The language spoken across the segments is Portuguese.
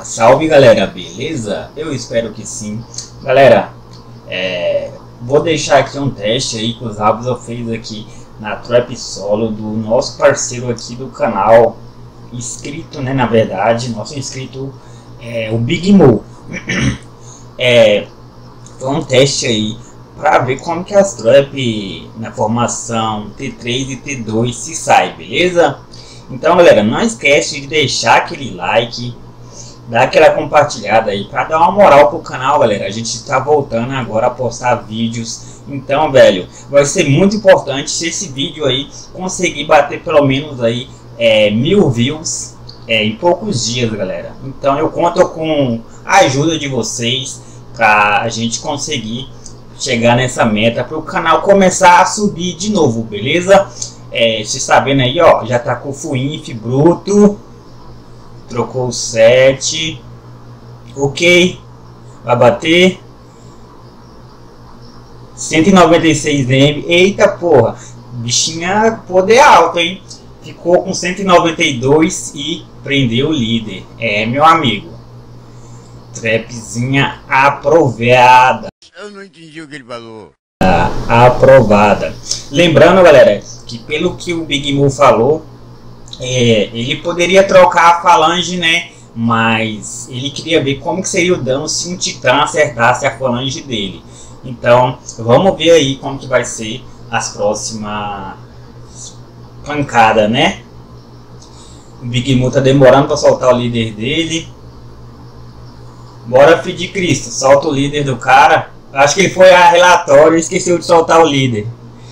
Salve galera, beleza? Eu espero que sim. Galera, vou deixar aqui um teste aí que o Zabuza fez aqui na Trap Solo do nosso parceiro aqui do canal, inscrito, né, na verdade, nosso inscrito, o Big Mo. Foi um teste aí para ver como que as trap na formação T3 e T2 se sai, beleza? Então galera, não esquece de deixar aquele like, dar aquela compartilhada aí para dar uma moral pro canal, galera. A gente está voltando agora a postar vídeos, então velho, vai ser muito importante se esse vídeo aí conseguir bater pelo menos aí 1000 views em poucos dias, galera. Então eu conto com a ajuda de vocês para a gente conseguir chegar nessa meta, para o canal começar a subir de novo, beleza? Você está vendo aí, ó, já tá com o Full Inf bruto, trocou o 7, ok, vai bater 196M, eita porra, bichinha poder alto, hein? Ficou com 192 e prendeu o líder, meu amigo, trapzinha aprovada. Eu não entendi o que ele falou. Aprovada. Lembrando, galera, que pelo que o Big Mo falou, ele poderia trocar a falange, né? Mas ele queria ver como que seria o dano se um titã acertasse a falange dele. Então, vamos ver aí como que vai ser as próximas pancadas, né? O Big Mo tá demorando para soltar o líder dele. Bora, filho de Cristo, solta o líder do cara. Acho que ele foi a relatório e esqueceu de soltar o líder.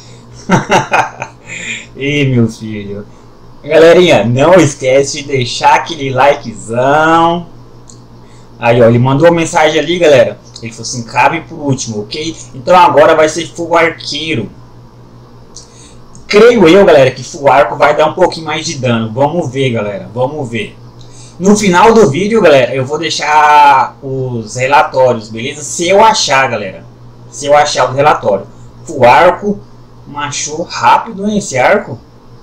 Ih, meu filho. Galerinha, não esquece de deixar aquele likezão. Aí, ó, ele mandou uma mensagem ali, galera. Ele falou assim, cabe por último, ok? Então agora vai ser full arqueiro. Creio eu, galera, que full arco vai dar um pouquinho mais de dano. Vamos ver, galera, vamos ver. No final do vídeo, galera, eu vou deixar os relatórios, beleza? Se eu achar, galera, se eu achar o relatório. Full arco, machou rápido, hein, esse arco.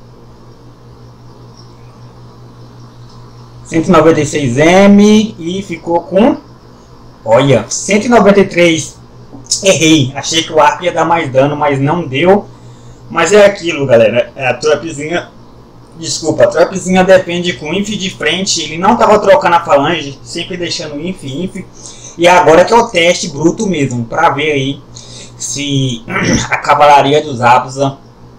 196M e ficou com, olha, 193. Errei, achei que o arco ia dar mais dano, mas não deu. Mas é aquilo, galera, a trapzinha, desculpa, a trapzinha depende com inf de frente. Ele não tava trocando a falange, sempre deixando inf. E agora que é o teste bruto mesmo, para ver aí se a cavalaria dos Zabuza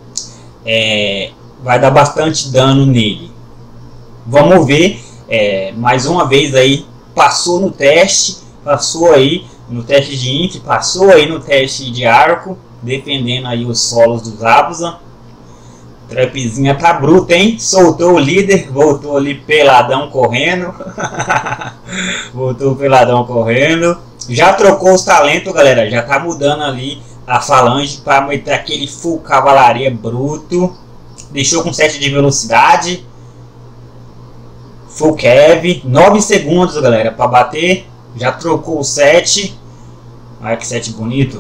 vai dar bastante dano nele. Vamos ver, mais uma vez aí, passou no teste, passou aí no teste de inf, passou aí no teste de arco, defendendo aí os solos dos Zabuza. Trapzinha tá bruta, hein? Soltou o líder, voltou ali peladão correndo. Voltou peladão correndo. Já trocou os talentos, galera. Já tá mudando ali a falange para meter aquele full cavalaria bruto. Deixou com 7 de velocidade. Full Kev. 9 segundos, galera, para bater. Já trocou o 7. Olha que 7 bonito.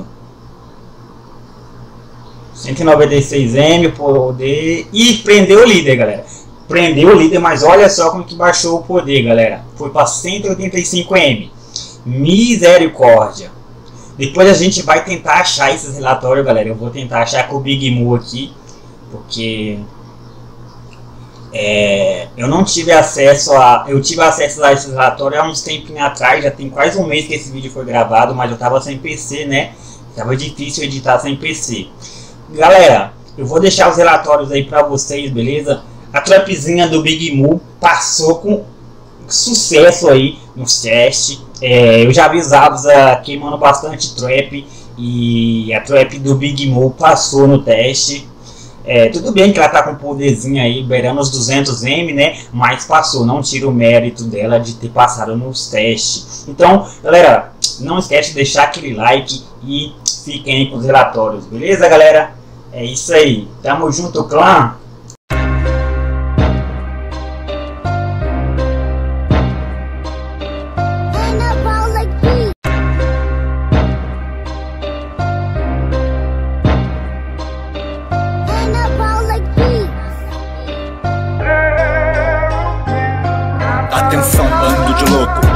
196M, poder, e prendeu o líder, galera. Prendeu o líder, mas olha só como que baixou o poder, galera. Foi para 185M. Misericórdia. Depois a gente vai tentar achar esses relatórios, galera. Eu vou tentar achar com o Big Mo aqui, porque eu não tive acesso a... Eu tive acesso a esses relatórios há uns tempinhos atrás. Já tem quase um mês que esse vídeo foi gravado, mas eu tava sem PC, né? Tava difícil editar sem PC. Galera, eu vou deixar os relatórios aí pra vocês, beleza? A trapzinha do Big Mo passou com sucesso aí nos testes. Eu já vi os Zabuza queimando bastante trap e a trap do Big Mo passou no teste. Tudo bem que ela tá com um poderzinho aí, beirando os 200M, né? Mas passou, não tira o mérito dela de ter passado nos testes. Então, galera, não esquece de deixar aquele like e fiquem aí com os relatórios, beleza, galera? É isso aí, tamo junto, clã! Atenção, bando de louco,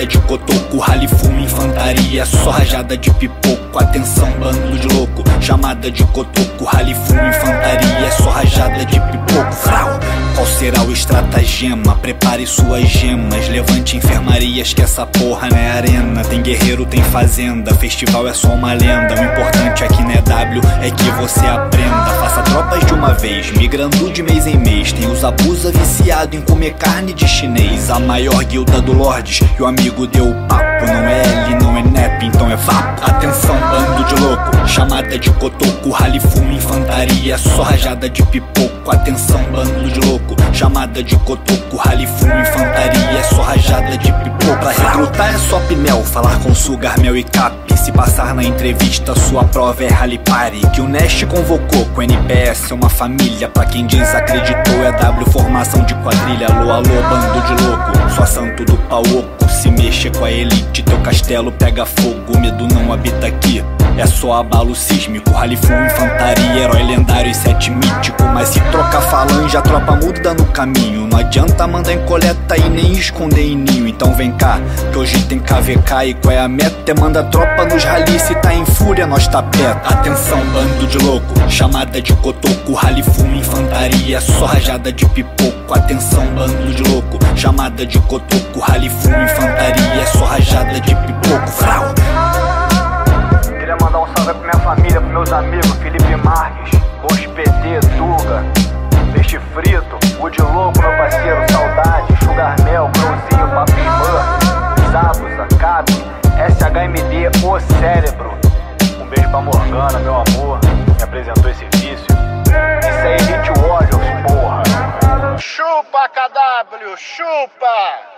chamada de cotoco, rally fumo, infantaria, só rajada de pipoco. Atenção, bando de louco, chamada de cotoco, rally fumo, infantaria, só rajada de pipoco. Frau. Qual será o estratagema? Prepare suas gemas, levante enfermarias que essa porra não é arena. Tem guerreiro, tem fazenda, festival é só uma lenda. O importante aqui não é W, é que você aprenda. Faça tropas de uma vez, migrando de mês em mês. Tem os abusa viciado em comer carne de chinês. A maior guilda do Lordes e o amigo deu o papo. Não é L, não é NEP, então é vapo. Atenção, bando de louco, chamada de cotoco, rally fumo, infantaria, só rajada de pipoco. Atenção, bando de louco, chamada de cotoco, rally fumo, infantaria, só rajada de pipoco. Pra recrutar é só Pinel, falar com Sugar, Mel e Cap. Se passar na entrevista, sua prova é rally party. Que o Nest convocou com NPS é uma família. Pra quem desacreditou é W, formação de quadrilha. Alô, alô, bando de louco, só santo do pau oco. Se mexer com a elite, teu castelo pega fogo. O medo não habita aqui, é só abalo sísmico. Rally fumo, infantaria, herói lendário e 7 mítico. Mas se trocar falange, a tropa muda no caminho. Não adianta mandar em coleta e nem esconder em ninho. Então vem cá, que hoje tem KVK. E qual é a meta? É manda tropa nos rally, se tá em fúria nós tá perto. Atenção, bando de louco, chamada de cotoco, rally fumo, infantaria, só rajada de pipoco. Atenção, bando de louco, chamada de cotoco, rally fumo, infantaria, só rajada de pipoco. Frau. Queria mandar um salve pra minha família, pros meus amigos Felipe Marques, Roxo PT, Tuga, Peixe Frito, Wood Louco, meu parceiro, Saudade, Sugar Mel, Crowzinho, Papi Irmã, Zabuza, Cabe, SHMD, O Cérebro. Um beijo pra Morgana, meu amor, me apresentou esse vício. Isso é Elite Warriors, porra. Chupa, KW, chupa!